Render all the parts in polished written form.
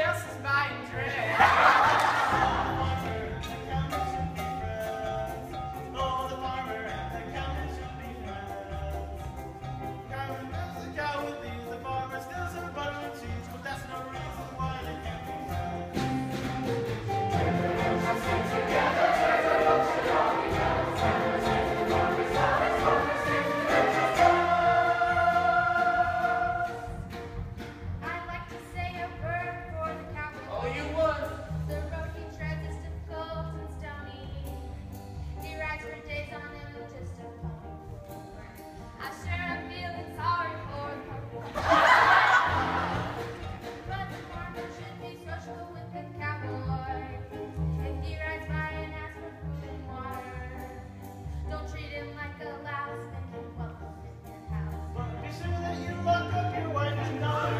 else is buying dress. Oh, the farmer and the cowman should be friends. Cowman loves the cow with these, the farmer steals her butter and cheese, but that's no reason why they can't be friends. I'd like to say a word for the cowboy. Oh, you would? The road he treads is difficult and stony. He rides for days on him just a phone. I sure am feeling sorry for the cowboy. But the farmer should be social with the cowboy. If he rides by and asks for food and water, don't treat him like a louse, make him welcome in your house. But be sure that you lock up your wife and daughter.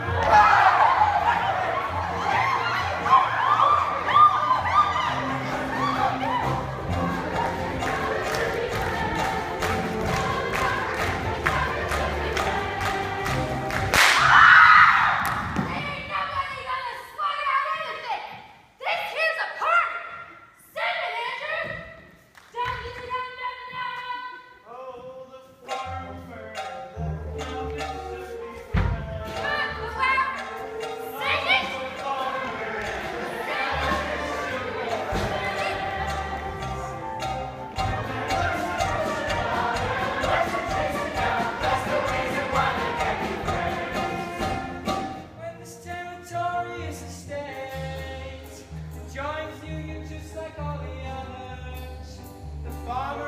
Ain't nobody gonna slug out anything! This here's a party! Sing it, Andrew! Down, get it down, down, down! Oh, the farmer and the cowman should be friends. Come on, Pwhs! Sing it! The farmer When this territory is a state, enjoying union just like all the others. The farmer